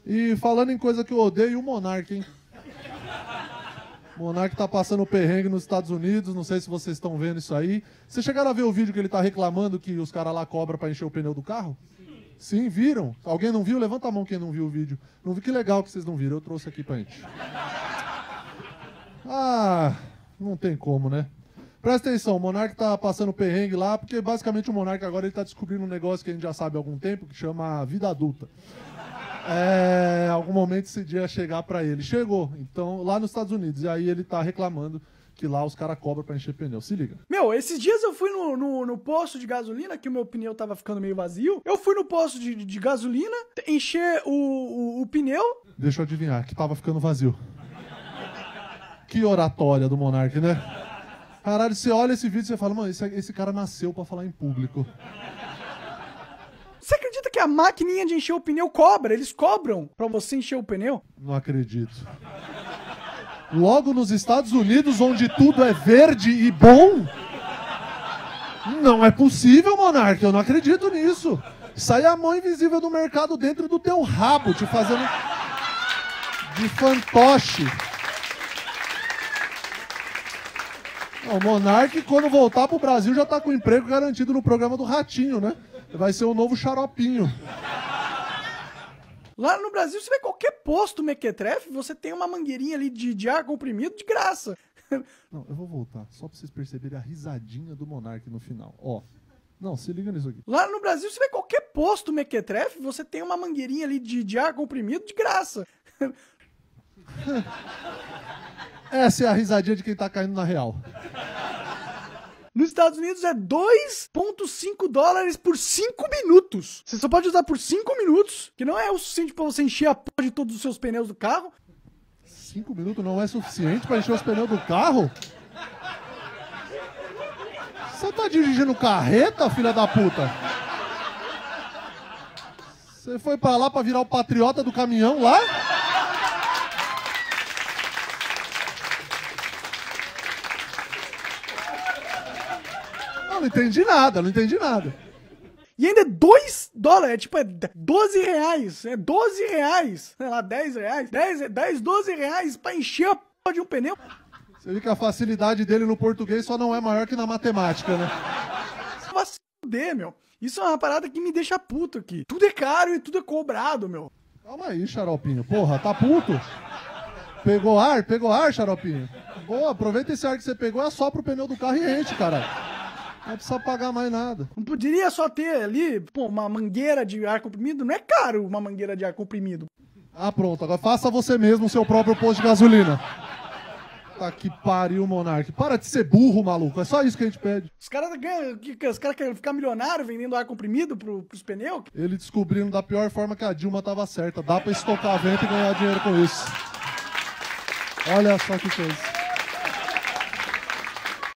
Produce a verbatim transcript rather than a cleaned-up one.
E falando em coisa que eu odeio, o Monark, hein? O Monark tá passando perrengue nos Estados Unidos, não sei se vocês estão vendo isso aí. Vocês chegaram a ver o vídeo que ele tá reclamando que os caras lá cobram pra encher o pneu do carro? Sim. Sim, viram? Alguém não viu? Levanta a mão quem não viu o vídeo. Não vi, que legal que vocês não viram, eu trouxe aqui pra gente. Ah, não tem como, né? Presta atenção, o Monark tá passando perrengue lá, porque basicamente o Monark agora ele tá descobrindo um negócio que a gente já sabe há algum tempo, que chama vida adulta. É, algum momento esse dia ia chegar pra ele. Chegou, então, lá nos Estados Unidos. E aí ele tá reclamando que lá os caras cobram pra encher pneu. Se liga. Meu, esses dias eu fui no, no, no posto de gasolina, que o meu pneu tava ficando meio vazio. Eu fui no posto de, de gasolina, encher o, o, o pneu. Deixa eu adivinhar, que tava ficando vazio. Que oratória do Monark, né? Caralho, você olha esse vídeo e você fala, mano, esse, esse cara nasceu pra falar em público. Você acredita que a maquininha de encher o pneu cobra? Eles cobram pra você encher o pneu? Não acredito. Logo nos Estados Unidos, onde tudo é verde e bom? Não é possível, Monark, eu não acredito nisso. Isso aí é a mão invisível do mercado dentro do teu rabo, te fazendo de fantoche. O Monark, quando voltar pro Brasil, já tá com emprego garantido no programa do Ratinho, né? Vai ser o novo Xaropinho. Lá no Brasil, você vê qualquer posto mequetrefe, você tem uma mangueirinha ali de, de ar comprimido de graça. Não, eu vou voltar, só pra vocês perceberem a risadinha do Monark no final. Ó, não, se liga nisso aqui. Lá no Brasil, você vê qualquer posto mequetrefe, você tem uma mangueirinha ali de, de ar comprimido de graça. Essa é a risadinha de quem tá caindo na real. Nos Estados Unidos é dois vírgula cinco dólares por cinco minutos. Você só pode usar por cinco minutos, que não é o suficiente pra você encher a porra de todos os seus pneus do carro. Cinco minutos não é suficiente pra encher os pneus do carro? Você tá dirigindo carreta, filha da puta? Você foi pra lá pra virar o patriota do caminhão lá? Não entendi nada, não entendi nada. E ainda é dois dólares, é tipo, é doze reais, é doze reais, sei lá, dez reais, dez, dez, doze reais pra encher a porra de um pneu. Você viu que a facilidade dele no português só não é maior que na matemática, né? Vai se fuder, meu. Isso é uma parada que me deixa puto aqui. Tudo é caro e tudo é cobrado, meu. Calma aí, Xaropinho. Porra, tá puto? Pegou ar? Pegou ar, Xaropinho? Boa, aproveita esse ar que você pegou e assopra o pneu do carro e enche, caralho. Não precisa pagar mais nada. Não poderia só ter ali, pô, uma mangueira de ar comprimido? Não é caro uma mangueira de ar comprimido. Ah, pronto. Agora faça você mesmo o seu próprio posto de gasolina. Tá que pariu, Monark. Para de ser burro, maluco. É só isso que a gente pede. Os caras ganham, os caras querem ficar milionário vendendo ar comprimido pro, pros pneus? Ele descobrindo da pior forma que a Dilma tava certa. Dá pra estocar vento e ganhar dinheiro com isso. Olha só que coisa.